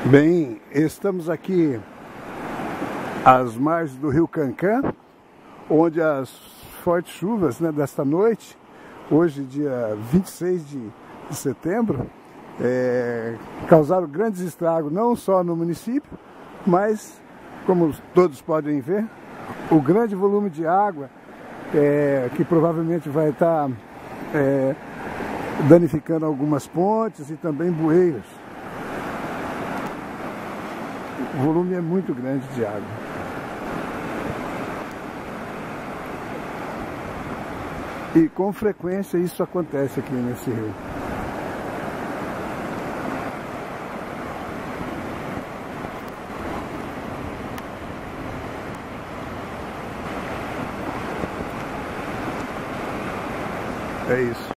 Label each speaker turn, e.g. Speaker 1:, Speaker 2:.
Speaker 1: Bem, estamos aqui às margens do rio Cancã, onde as fortes chuvas desta noite, hoje dia 26 de setembro, causaram grandes estragos, não só no município, mas, como todos podem ver, o grande volume de água que provavelmente vai estar danificando algumas pontes e também bueiros. O volume é muito grande de água. E com frequência isso acontece aqui nesse rio.